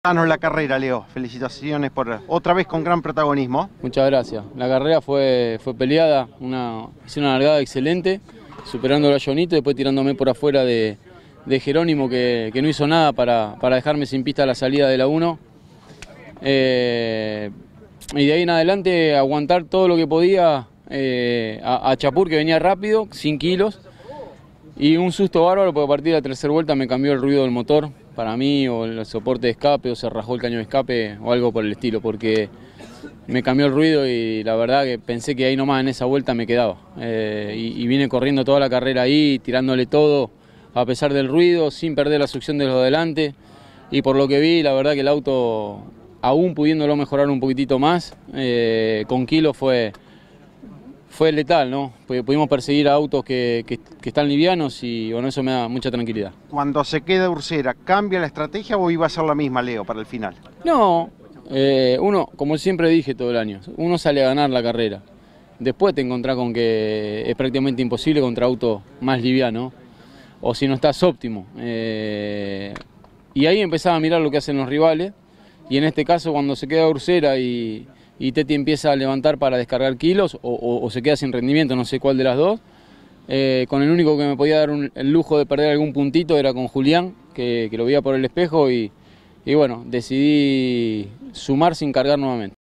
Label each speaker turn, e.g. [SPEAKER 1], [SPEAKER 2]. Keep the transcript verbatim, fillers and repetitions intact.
[SPEAKER 1] Danos la carrera, Leo. Felicitaciones por otra vez con gran protagonismo.
[SPEAKER 2] Muchas gracias. La carrera fue, fue peleada, una, hice una largada excelente, superando a Jonito y después tirándome por afuera de, de Jerónimo, que, que no hizo nada para, para dejarme sin pista a la salida de la uno. Eh, y de ahí en adelante aguantar todo lo que podía eh, a, a Chapur, que venía rápido, sin kilos. Y un susto bárbaro porque a partir de la tercera vuelta me cambió el ruido del motor para mí, o el soporte de escape, o se rajó el caño de escape o algo por el estilo, porque me cambió el ruido y la verdad que pensé que ahí nomás en esa vuelta me quedaba. Eh, y, y vine corriendo toda la carrera ahí, tirándole todo a pesar del ruido, sin perder la succión de los de adelante. Y por lo que vi, la verdad que el auto, aún pudiéndolo mejorar un poquitito más, eh, con kilos fue... Fue letal, ¿no? Pudimos perseguir a autos que, que, que están livianos y bueno, eso me da mucha tranquilidad.
[SPEAKER 1] Cuando se queda Ursera, ¿cambia la estrategia o iba a ser la misma, Leo, para el final?
[SPEAKER 2] No, eh, uno, como siempre dije todo el año, uno sale a ganar la carrera. Después te encontrás con que es prácticamente imposible contra autos más livianos, o si no estás óptimo. Eh, y ahí empezaba a mirar lo que hacen los rivales, y en este caso cuando se queda Ursera y... y Teti empieza a levantar para descargar kilos o, o, o se queda sin rendimiento, no sé cuál de las dos. Eh, con el único que me podía dar un, el lujo de perder algún puntito era con Julián, que, que lo veía por el espejo y, y bueno, decidí sumar sin cargar nuevamente.